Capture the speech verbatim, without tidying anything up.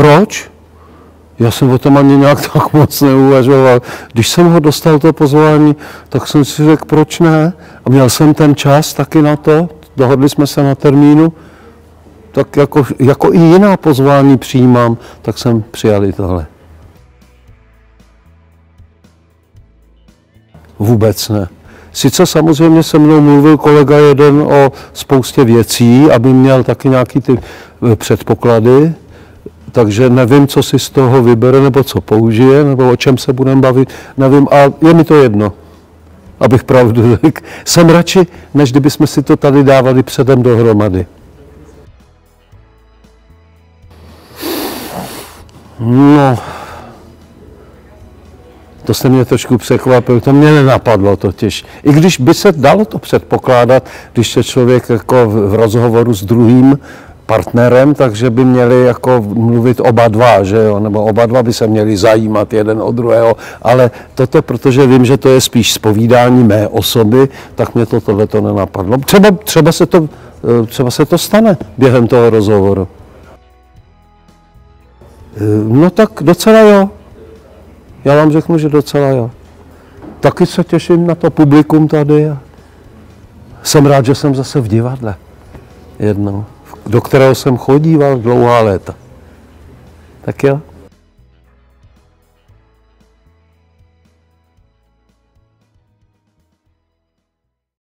proč? Já jsem o tom ani nějak tak moc neuvažoval. Když jsem ho dostal to pozvání, tak jsem si řekl, proč ne? A měl jsem ten čas taky na to, dohodli jsme se na termínu, tak jako, jako i jiná pozvání přijímám, tak jsem přijal i tohle. Vůbec ne. Sice samozřejmě se mnou mluvil kolega jeden o spoustě věcí, aby měl taky nějaký ty předpoklady, takže nevím, co si z toho vybere, nebo co použije, nebo o čem se budeme bavit, nevím, a je mi to jedno, abych pravdu řekl. Jsem radši, než kdybychom si to tady dávali předem dohromady. No, to se mě trošku překvapilo, to mě nenapadlo totiž. I když by se dalo to předpokládat, když je člověk jako v rozhovoru s druhým partnerem, takže by měli jako mluvit oba dva, že jo? Nebo oba dva by se měli zajímat jeden o druhého, ale toto, protože vím, že to je spíš zpovídání mé osoby, tak mě to tohleto nenapadlo. Třeba, třeba, se to, třeba se to stane během toho rozhovoru. No tak docela jo. Já vám řeknu, že docela jo. Taky se těším na to publikum tady. Jsem rád, že jsem zase v divadle jednou, do kterého jsem chodíval dlouhá léta. Tak jo.